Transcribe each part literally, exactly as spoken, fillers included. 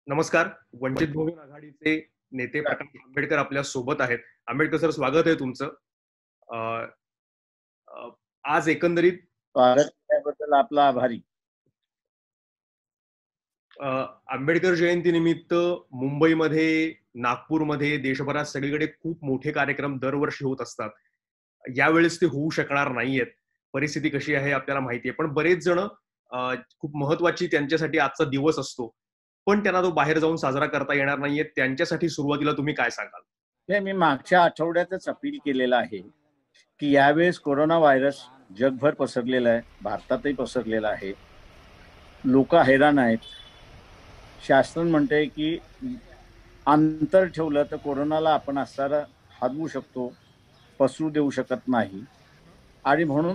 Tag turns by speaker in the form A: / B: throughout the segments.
A: नमस्कार. वंचित बहुजन आघाडीचे नेते प्रकाश आंबेडकर आपल्या सोबत आहेत. आंबेडकर सर, स्वागत आहे तुमचं. अ, अ, आज एकंदरीत
B: स्वागत केल्याबद्दल आपला आभारी.
A: अ, आंबेडकर जयंतीनिमित्त मुंबईमध्ये, नागपूरमध्ये, देशभरात सगळीकडे खूप मोठे कार्यक्रम दरवर्षी होत असतात. यावेळेस ते होऊ शकणार नाहीयेत. परिस्थिती कशी आहे आपल्याला माहिती आहे. पण बरेच जण अ, खूप महत्त्वाची त्यांच्यासाठी आजचा दिवस असतो. पण त्यांना तो बाहेर जाऊन साजरा करता येणार नाहीये. त्यांच्यासाठी सुरुवातीला तुम्ही काय सांगाल?
B: हे मी मागच्या आठवड्यातच अपील केलेलं आहे की यावेळेस कोरोना व्हायरस जगभर पसरलेला आहे, भारतातही पसरलेला आहे. लोक हैराण आहेत. शासन म्हणते की अंतर ठेवलं तर कोरोनाला आपण असं हरवू शकतो, पसरू देऊ शकत नाही. आणि म्हणून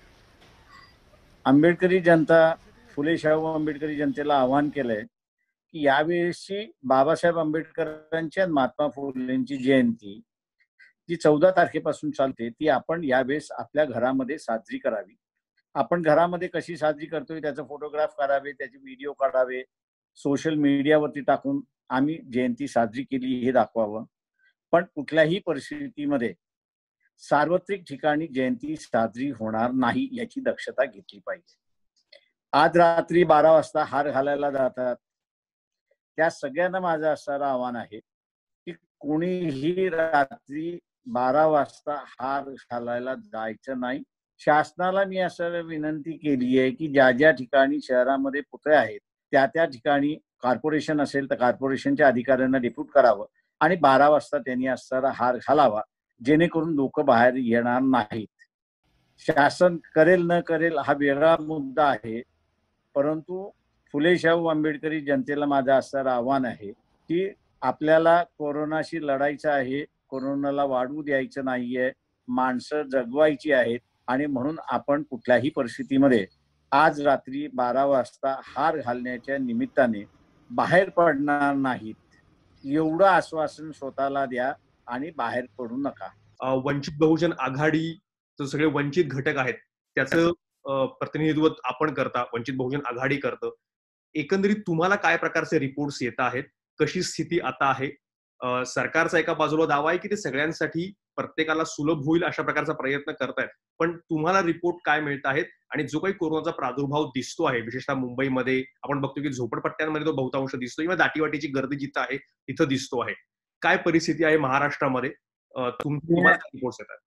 B: आंबेडकरी जनता, फुले शाहू आंबेडकरी जनतेला आवाहन केलंय की यावेळेसची बाबासाहेब आंबेडकरांची आणि महात्मा फुलेंची जयंती जी चौदा तारखेपासून चालते ती आपण यावेळेस आपल्या घरामध्ये साजरी करावी. आपण घरामध्ये कशी साजरी करतोय त्याचा फोटोग्राफ करावे, त्याचे व्हिडिओ काढावे, सोशल मीडियावरती टाकून आम्ही जयंती साजरी केली हे दाखवावं. पण कुठल्याही परिस्थितीमध्ये सार्वत्रिक ठिकाणी जयंती साजरी होणार नाही याची दक्षता घेतली पाहिजे. आज रात्री बारा वाजता हार घालायला जातात त्या सगळ्यांना माझं असणारं आव्हान आहे की कोणीही रात्री बारा वाजता हार घालायला जायचं नाही. शासनाला मी असं विनंती केली आहे की ज्या ज्या ठिकाणी शहरामध्ये पुतळे आहेत त्या त्या ठिकाणी कॉर्पोरेशन असेल तर कॉर्पोरेशनच्या अधिकाऱ्यांना डेप्यूट करावं आणि बारा वाजता त्यांनी असणारा हार घालावा, जेणेकरून लोक बाहेर येणार नाहीत. शासन करेल न करेल हा वेगळा मुद्दा आहे, परंतु फुले शाहू आंबेडकरी जनतेला माझं असणारं आव्हान आहे की आपल्याला कोरोनाशी लढायचं आहे, कोरोनाला वाढू द्यायचं नाहीये, माणसं जगवायची आहेत. आणि म्हणून आपण कुठल्याही परिस्थितीमध्ये आज रात्री बारा वाजता हार घालण्याच्या निमित्ताने बाहेर पडणार नाहीत एवढं आश्वासन स्वतःला द्या आणि बाहेर पडू नका.
A: वंचित बहुजन आघाडी जो सगळे वंचित घटक आहेत त्याचं प्रतिनिधित्व आपण करता, वंचित बहुजन आघाडी करतं. एकंदरीत तुम्हाला काय प्रकारचे रिपोर्ट्स येत आहेत, कशी स्थिती आता आहे? सरकारचा एका बाजूला दावा आहे की ते सगळ्यांसाठी प्रत्येकाला सुलभ होईल अशा प्रकारचा प्रयत्न करतायत, पण तुम्हाला रिपोर्ट काय मिळत आहेत? आणि जो काही कोरोनाचा प्रादुर्भाव दिसतो आहे विशेषतः मुंबईमध्ये, आपण बघतो की झोपडपट्ट्यांमध्ये तो बहुतांश दिसतो किंवा दाटीवाटीची गर्दी जिथं आहे तिथं दिसतो आहे. काय परिस्थिती आहे महाराष्ट्रामध्ये? तुम्हाला रिपोर्ट्स येतात?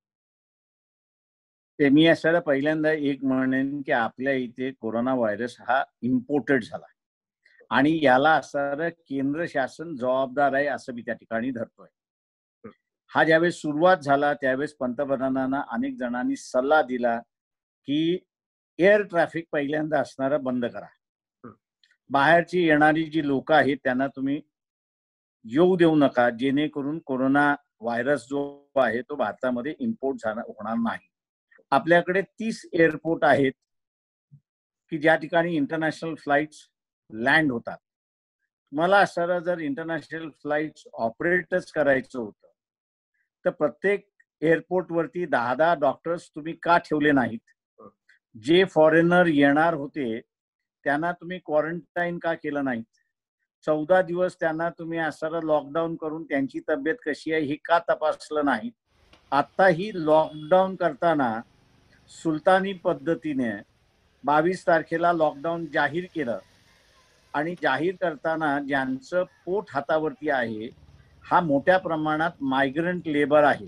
B: ते मी असं पहिल्यांदा एक म्हणेन की आपल्या इथे कोरोना व्हायरस हा इम्पोर्टेड झाला आणि याला असणारं केंद्र शासन जबाबदार आहे असं मी त्या ठिकाणी धरतोय. हा ज्यावेळेस सुरुवात झाला त्यावेळेस पंतप्रधानांना अनेक जणांनी सल्ला दिला की एअर ट्रॅफिक पहिल्यांदा असणारं बंद करा. बाहेरची येणारी जी लोक आहेत त्यांना तुम्ही येऊ देऊ नका, जेणेकरून कोरोना व्हायरस जो आहे तो भारतामध्ये इम्पोर्ट झाला होणार नाही. आपल्याकडे तीस एअरपोर्ट आहेत की ज्या ठिकाणी इंटरनॅशनल फ्लाइट्स लँड होतात. मला असं जर इंटरनॅशनल फ्लाइट्स ऑपरेटच करायचं होतं तर प्रत्येक एअरपोर्ट वरती दहा दहा डॉक्टर्स तुम्ही का ठेवले नाहीत? जे फॉरेनर येणार होते त्यांना तुम्ही क्वारंटाईन का केलं नाहीत? चौदा दिवस त्यांना तुम्ही असं लॉकडाऊन करून त्यांची तब्येत कशी आहे हे का तपासलं नाही? आता ही लॉकडाऊन करताना सुलतानी पद्धतीने बावीस तारखेला लॉकडाऊन जाहीर केलं आणि जाहीर करताना ज्यांचं पोट हातावरती आहे हा मोठ्या प्रमाणात मायग्रंट लेबर आहे.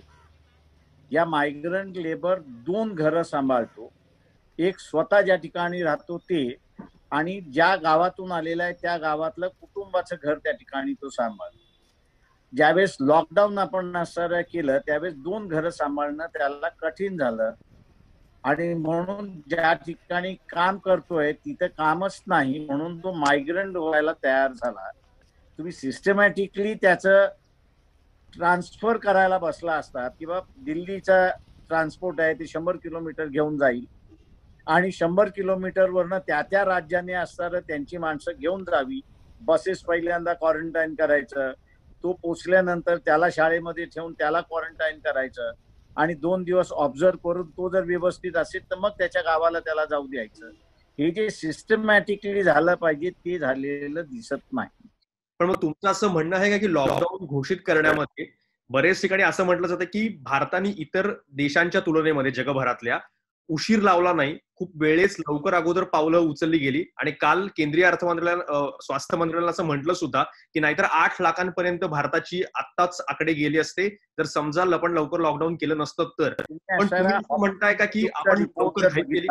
B: या मायग्रंट लेबर दोन घरं सांभाळतो. एक स्वतः ज्या ठिकाणी राहतो ते आणि ज्या गावातून आलेला आहे त्या गावातलं कुटुंबाचं घर त्या ठिकाणी तो सांभाळतो. ज्यावेळेस लॉकडाऊन आपण असं केलं त्यावेळेस दोन घरं सांभाळणं त्याला कठीण झालं आणि म्हणून ज्या ठिकाणी काम करतोय तिथे कामच नाही म्हणून तो मायग्रंट व्हायला तयार झाला. तुम्ही सिस्टमॅटिकली त्याचं ट्रान्सफर करायला बसला असतात किंवा दिल्लीचा ट्रान्सपोर्ट आहे ते शंभर किलोमीटर घेऊन जाईल आणि शंभर किलोमीटर वरनं त्या त्या राज्याने असणारं त्यांची माणसं घेऊन जावी. बसेस पहिल्यांदा क्वारंटाईन करायचं, तो पोचल्यानंतर त्याला शाळेमध्ये ठेवून त्याला क्वारंटाईन करायचं आणि दोन दिवस ऑब्झर्व करून तो जर व्यवस्थित असेल तर मग त्याच्या गावाला त्याला जाऊ द्यायचं. हे जे सिस्टमॅटिकली झालं पाहिजे ते झालेलं दिसत नाही.
A: पण मग तुमचं असं म्हणणं आहे का की लॉकडाऊन घोषित करण्यामध्ये बरेच ठिकाणी असं म्हटलं जातं की भारताने इतर देशांच्या तुलनेमध्ये जगभरातल्या उशीर लावला नाही, खूप वेळेस लवकर अगोदर पावलं उचलली गेली आणि काल केंद्रीय अर्थ मंत्रालयानं स्वास्थ्य मंत्रालयानं असं म्हटलं सुद्धा की नाहीतर आठ लाखांपर्यंत भारताची आत्ताच आकडे गेले असते जर समजा आपण लवकर लॉकडाऊन केलं नसतं तर. पण तुम्ही असं म्हणताय का की आपण लवकर घाई केली?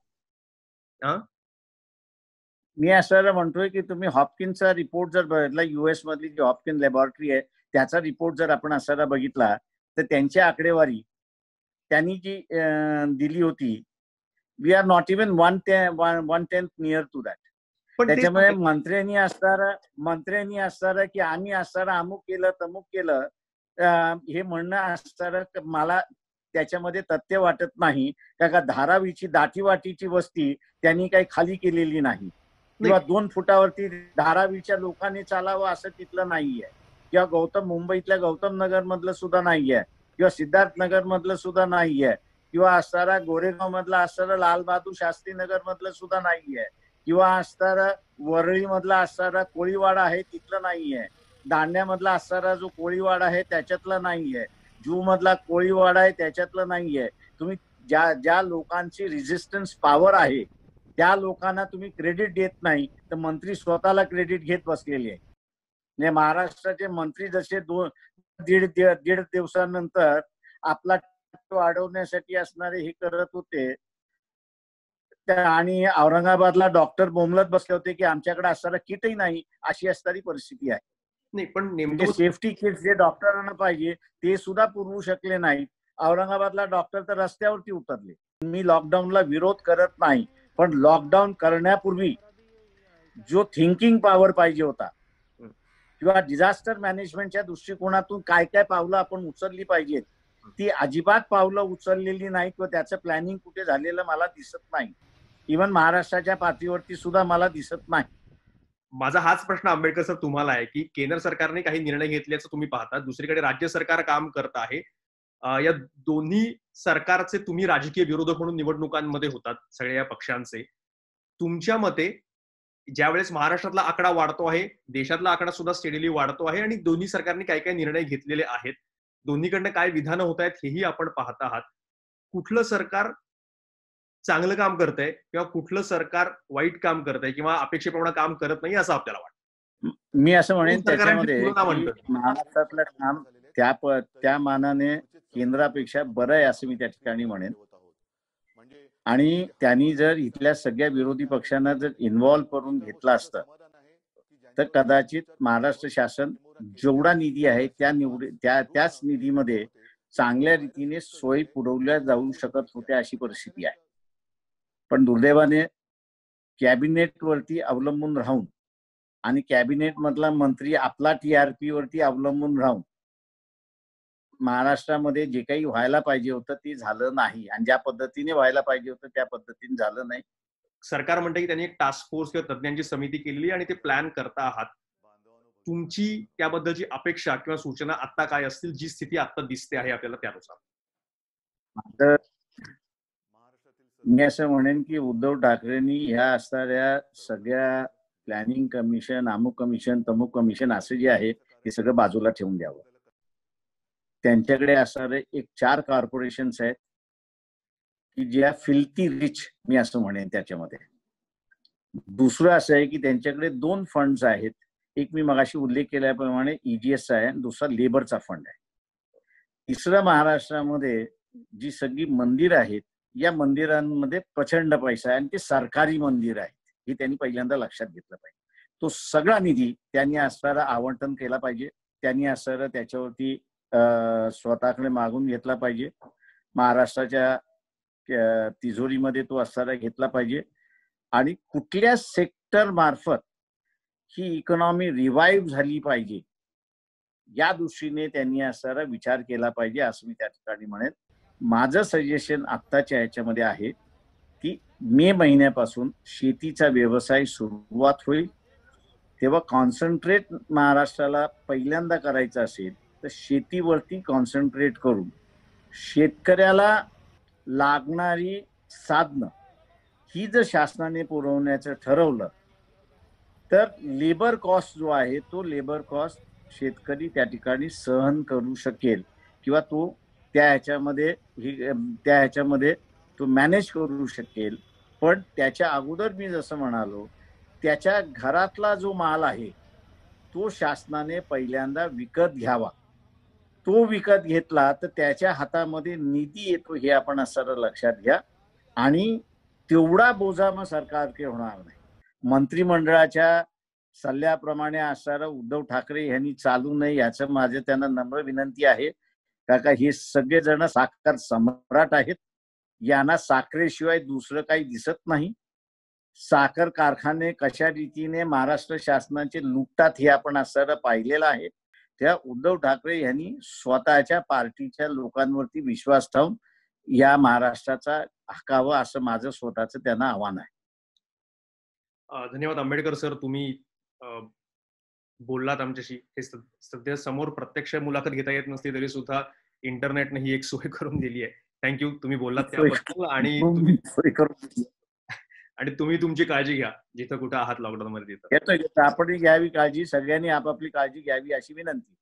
B: मी असं म्हणतोय की तुम्ही हॉपकिन्सचा रिपोर्ट जर बघितला, युएस मधली जी हॉपकिन लॅबॉरेटरी आहे त्याचा रिपोर्ट जर आपण असा बघितला तर त्यांची आकडेवारी त्यांनी जी दिली होती, we are not even one one tenth near to that. त्याच्यामुळे मंत्र्यांनी असणारं मंत्र्यांनी असणारं की आम्ही असणारं अमुक केलं तमुक केलं हे म्हणणं असणारं मला त्याच्यामध्ये तथ्य वाटत नाही. का धारावीची दाटीवाटीची वस्ती त्यांनी काही खाली केलेली नाही किंवा दोन फुटावरती धारावीच्या लोकांनी चालावं असं तिथलं नाहीये, किंवा गौतम मुंबईतल्या गौतम नगर मधलं सुद्धा नाहीये, किंवा सिद्धार्थ नगर मधलं सुद्धा नाहीये, किंवा असणारा गोरेगाव मधला असणारा लालबहादूर शास्त्री नगर मधलं सुद्धा नाहीये, किंवा असणारा वरळी मधला असणारा कोळीवाडा आहे तिथलं नाहीये, दांड्यामधला असणारा जो कोळीवाडा आहे त्याच्यातला नाहीये, जू मधला कोळीवाडा आहे त्याच्यातलं नाहीये. तुम्ही ज्या ज्या लोकांची रेजिस्टन्स पॉवर आहे त्या लोकांना तुम्ही क्रेडिट देत नाही तर मंत्री स्वतःला क्रेडिट घेत बसलेले आहे. म्हणजे महाराष्ट्राचे मंत्री जसे दोन दीड दीड दिवसानंतर आपला वाढवण्यासाठी असणारे हे करत होते आणि औरंगाबादला डॉक्टर बोंबलत बसले होते की आमच्याकडे असणारा किटही नाही, अशी असणारी परिस्थिती आहे.
A: नाही पण
B: नेमकं सेफ्टी किट्स जे डॉक्टरांना पाहिजे ते सुद्धा पुरवू शकले नाहीत. औरंगाबादला डॉक्टर तर रस्त्यावरती उतरले. मी लॉकडाऊनला विरोध करत नाही, पण लॉकडाऊन करण्यापूर्वी जो थिंकिंग पॉवर पाहिजे होता किंवा डिझास्टर मॅनेजमेंटच्या दृष्टिकोनातून काय काय पावलं आपण उचलली पाहिजेत ती अजिबात पावलं उचललेली नाही किंवा त्याचं प्लॅनिंग कुठे झालेलं मला दिसत नाही. इव्हन महाराष्ट्राच्या पातळीवरती सुद्धा मला दिसत नाही.
A: माझा हाच प्रश्न आंबेडकर सर तुम्हाला आहे की केंद्र सरकारने काही निर्णय घेतल्याचं तुम्ही पाहता, दुसरीकडे राज्य सरकार काम करत आहे. या दोन्ही सरकारचे तुम्ही राजकीय विरोधक म्हणून निवडणुकांमध्ये होतात सगळ्या पक्षांचे. तुमच्या मते ज्यावेळेस महाराष्ट्रातला आकडा वाढतो आहे, देशातला आकडा सुद्धा स्टेडीली वाढतो आहे आणि दोन्ही सरकारने काही काही निर्णय घेतलेले आहेत, दोन्हीकडनं काय विधानं होत आहेत हेही आपण पाहत आहात. कुठलं सरकार चांगलं काम करतंय किंवा कुठलं सरकार वाईट काम करतंय किंवा अपेक्षेप्रमाणे काम करत नाही असं आपल्याला वाटतं?
B: मी असं म्हणेन त्याच्यामध्ये महाराष्ट्रातलं काम त्या त्या मानाने केंद्रापेक्षा बरं आहे असं मी त्या ठिकाणी म्हणेन. आणि त्यांनी जर इथल्या सगळ्या विरोधी पक्षांना जर इन्व्हॉल्व करून घेतला असतं तर कदाचित महाराष्ट्र शासन जेवढा निधी आहे त्या निवड त्या त्याच निधीमध्ये चांगल्या रीतीने सोयी पुरवल्या जाऊ शकत होत्या अशी परिस्थिती आहे. पण दुर्दैवाने कॅबिनेट वरती अवलंबून राहून आणि कॅबिनेट मधला मंत्री आपला टीआरपी वरती अवलंबून राहून महाराष्ट्रामध्ये जे काही व्हायला पाहिजे होतं ते झालं नाही आणि ज्या पद्धतीने व्हायला पाहिजे होतं त्या पद्धतीने झालं नाही.
A: सरकार म्हणतं की त्यांनी एक टास्क फोर्स किंवा तज्ञांची समिती केलेली आणि ते प्लॅन करता आहात. तुमची त्याबद्दलची अपेक्षा किंवा सूचना आता काय असतील, जी स्थिती आता दिसते आहे आपल्याला त्यानुसार?
B: मी असं म्हणेन की उद्धव ठाकरेंनी ह्या असणाऱ्या सगळ्या प्लॅनिंग कमिशन, अमुक कमिशन, तमुक कमिशन असं जे आहे ते सगळं बाजूला ठेवून द्यावं. त्यांच्याकडे असणारे एक चार कॉर्पोरेशन्स आहेत की ज्या फिल्थी रिच मी असं म्हणेन त्याच्यामध्ये. दुसरं असं आहे की त्यांच्याकडे दोन फंड्स आहेत, एक मी मगाशी उल्लेख केल्याप्रमाणे ईजीएस आहे आणि दुसरा लेबरचा फंड आहे. तिसरं महाराष्ट्रामध्ये जी सगळी मंदिर आहेत या मंदिरांमध्ये प्रचंड पैसा आहे आणि ते सरकारी मंदिर आहेत हे त्यांनी पहिल्यांदा लक्षात घेतलं पाहिजे. तो सगळा निधी त्यांनी असणारा आवंटन केला पाहिजे, त्यांनी असणारा त्याच्यावरती स्वतःकडे मागून घेतला पाहिजे, महाराष्ट्राच्या तिजोरीमध्ये तो असणारा घेतला पाहिजे आणि कुठल्या सेक्टर मार्फत ही इकॉनॉमी रिवाईव्ह झाली पाहिजे या दृष्टीने त्यांनी असणारा विचार केला पाहिजे असं मी त्या ठिकाणी म्हणेन. माझं सजेशन आत्ताच्या ह्याच्यामध्ये आहे की मे महिन्यापासून शेतीचा व्यवसाय सुरुवात होईल, तेव्हा कॉन्सन्ट्रेट महाराष्ट्राला पहिल्यांदा करायचं असेल तर शेतीवरती कॉन्सन्ट्रेट करून शेतकऱ्याला लागणारी साधनं ही जर शासनाने पुरवण्याचं ठरवलं तर लेबर कॉस्ट जो आहे तो लेबर कॉस्ट शेतकरी त्या ठिकाणी सहन करू शकेल किंवा तो त्या ह्याच्यामध्ये त्या ह्याच्यामध्ये तो मॅनेज करू शकेल. पण त्याच्या अगोदर मी जसं म्हणालो, त्याच्या घरातला जो माल आहे तो शासनाने पहिल्यांदा विकत घ्यावा. तो विकत घेतला तर त्याच्या हातामध्ये निधी येतो हे आपण असं लक्षात घ्या. आणि तेवढा बोजा मग सरकारकडे होणार नाही. मंत्रिमंडळाच्या सल्ल्याप्रमाणे असणारं उद्धव ठाकरे यांनी चालू नये याचं माझे त्यांना नम्र विनंती आहे. कारण का हे सगळेजण साखर सम्राट आहेत. यांना साखरेशिवाय दुसरं काही दिसत नाही. साखर कारखाने कशा रीतीने महाराष्ट्र शासनाचे लुटतात हे आपण असं पाहिलेलं आहे. त्या उद्धव ठाकरे यांनी स्वतःच्या पार्टीच्या लोकांवरती विश्वास ठेवून या महाराष्ट्राचा हकावा असं माझं स्वतःचं त्यांना आव्हान आहे.
A: धन्यवाद आंबेडकर सर, तुम्ही बोललात आमच्याशी. हे सध्या समोर प्रत्यक्ष मुलाखत घेता येत नसली तरी सुद्धा इंटरनेटने ही एक सोय करून दिली आहे. थँक्यू, तुम्ही बोललात त्याबद्दल. आणि आणि तुम्ही तुमची काळजी घ्या जिथं कुठं आहात लॉकडाऊन मध्ये.
B: आपण घ्यावी काळजी, सगळ्यांनी आपापली काळजी घ्यावी अशी विनंती.